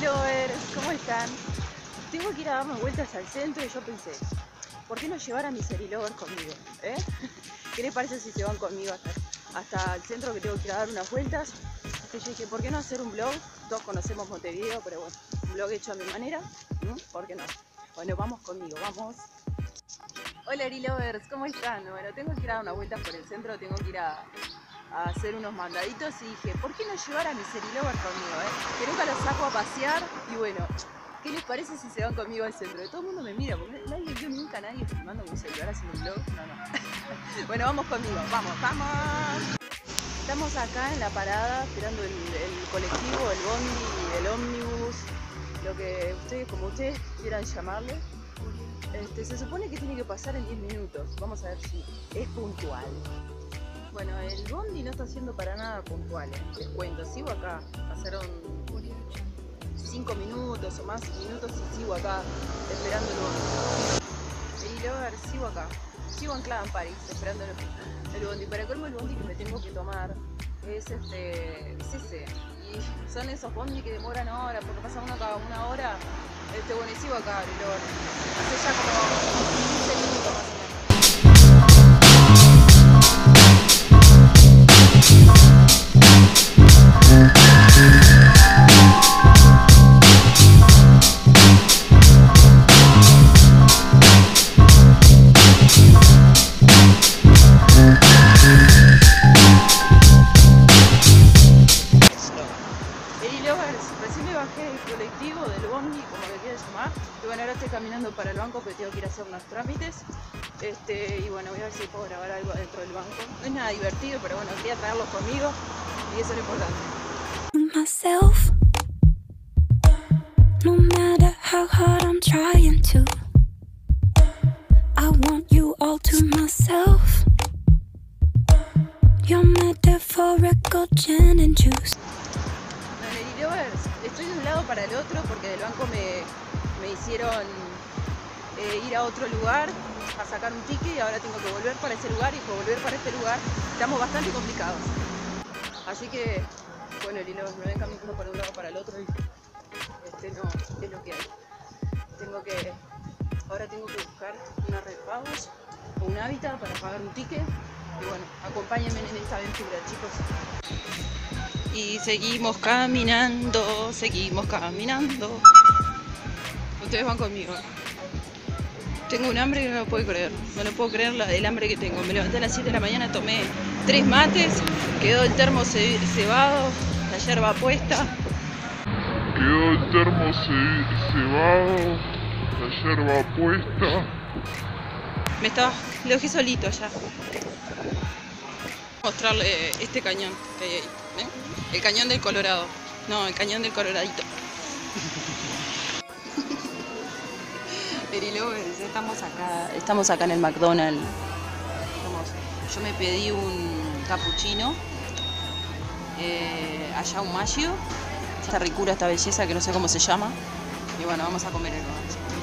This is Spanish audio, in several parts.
Lovers, ¿cómo están? Tengo que ir a darme vueltas al centro y yo pensé, ¿por qué no llevar a mis Lovers conmigo? ¿Qué les parece si se van conmigo hasta el centro, que tengo que ir a dar unas vueltas? Yo dije, ¿por qué no hacer un vlog? Todos conocemos Montevideo, pero bueno, un vlog hecho a mi manera, ¿por qué no? Bueno, vamos conmigo, vamos. Hola Lovers, ¿cómo están? Bueno, tengo que ir a dar unas vueltas por el centro, tengo que ir a hacer unos mandaditos y dije, ¿por qué no llevar a mis Lovers conmigo? Que nunca los saco a pasear y bueno, ¿qué les parece si se van conmigo al centro? Todo el mundo me mira, porque yo nunca nadie filmando con un celular haciendo un vlog, no. Bueno, vamos conmigo, vamos. Estamos acá en la parada esperando el colectivo, el bondi, el ómnibus, lo que como ustedes quieran llamarle. Se supone que tiene que pasar en 10 minutos, vamos a ver si es puntual. Bueno, el bondi no está siendo para nada puntual, les cuento, sigo acá, pasaron 5 minutos o más minutos y sigo acá esperando el bondi. Y luego sigo acá, sigo anclada en París esperando el bondi. Para colmo, el bondi que me tengo que tomar es ese, y son esos bondi que demoran horas, porque pasa uno cada una hora. Bueno, y sigo acá, luego hace ya como 15 minutos más o menos. Recién me bajé del colectivo, del bondi, como le quieras llamar, y bueno, ahora estoy caminando para el banco porque tengo que ir a hacer unos trámites, y bueno, voy a ver si puedo grabar algo dentro del banco. No es nada divertido, pero bueno, quería traerlos conmigo y eso es lo importante. Myself, no matter how hard I'm trying to, I want you all to myself. Your metaphorical gin and juice. Estoy de un lado para el otro porque del banco me hicieron ir a otro lugar a sacar un ticket y ahora tengo que volver para ese lugar y volver para este lugar. Estamos bastante complicados. Así que, bueno, me ven caminando para un lado para el otro y no es lo que hay. Ahora tengo que buscar una red pagos o un hábitat para pagar un ticket. Y bueno, acompáñenme en esta aventura, chicos. Y seguimos caminando. Ustedes van conmigo. Tengo un hambre que no lo puedo creer. No lo puedo creer el hambre que tengo. Me levanté a las 7 de la mañana, tomé 3 mates, quedó el termo cebado, la yerba puesta. Lo dejé solito ya. Mostrarle este cañón que hay ahí. El cañón del Colorado. No, el cañón del Coloradito. Lovers, estamos acá en el McDonald's. Yo me pedí un cappuccino, allá un maggio, esta ricura, esta belleza que no sé cómo se llama. Y bueno, vamos a comer algo.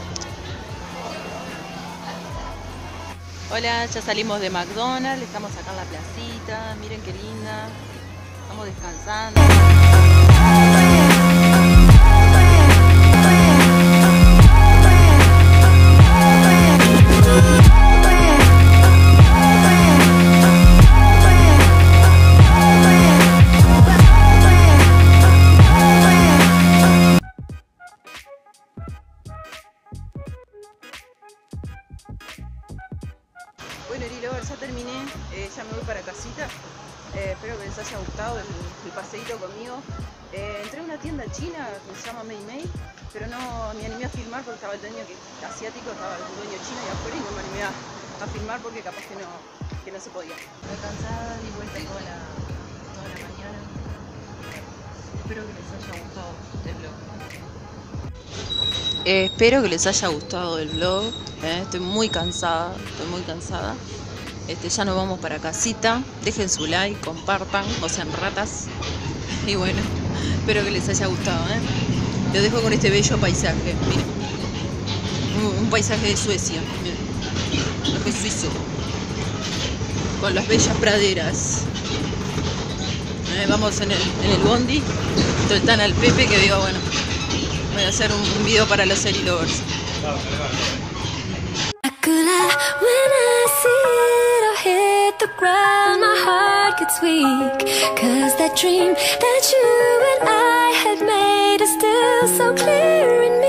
Hola, ya salimos de McDonald's, estamos acá en la placita, miren qué linda. Estamos descansando. Bueno, Lovers, ya terminé, ya me voy para casita. Espero que les haya gustado el paseíto conmigo. Entré a una tienda china que se llama Mei Mei, pero no me animé a filmar porque estaba el dueño asiático, estaba el dueño chino y afuera, y no me animé a filmar porque capaz que no se podía. Estoy cansada, di vuelta toda la mañana. Espero que les haya gustado el vlog. Espero que les haya gustado el vlog. Estoy muy cansada. Ya nos vamos para casita. Dejen su like, compartan, no sean ratas. Y bueno, espero que les haya gustado. Los dejo con este bello paisaje. Miren, un paisaje de Suecia. Miren, paisaje suizo, con las bellas praderas. Vamos en el bondi. Esto está al Pepe que digo, bueno, Voy a hacer un video para los Seri Lovers. When I see it, I hit the ground, my heart gets weak. 'Cause that dream that you and I had made is still so clear in me.